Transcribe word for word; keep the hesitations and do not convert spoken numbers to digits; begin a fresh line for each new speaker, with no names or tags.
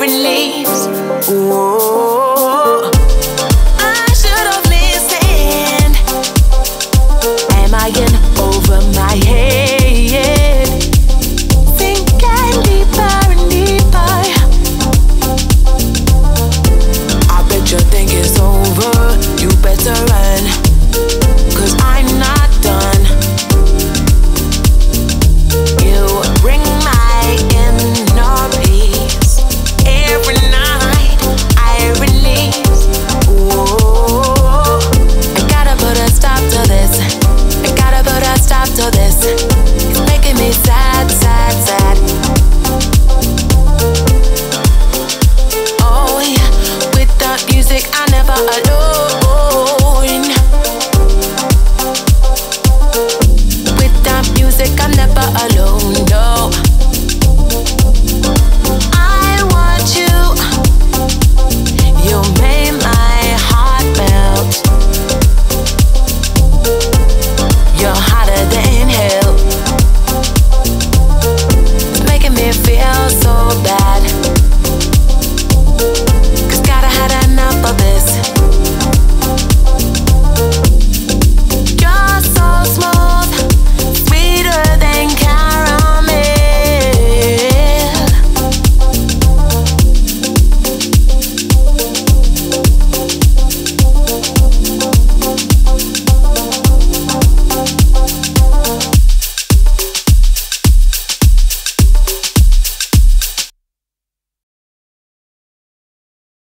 release. Whoa, I should have listened. Am I in over my head? Sinking deeper and deeper. I bet you think it's over. You better run, 'cause I'm not done. You bring my inner peace. Every night I release. Whoa, I gotta put a stop to this. I gotta put a stop to this. It's making me sad, sad, sad. Oh yeah, with the music I never alone.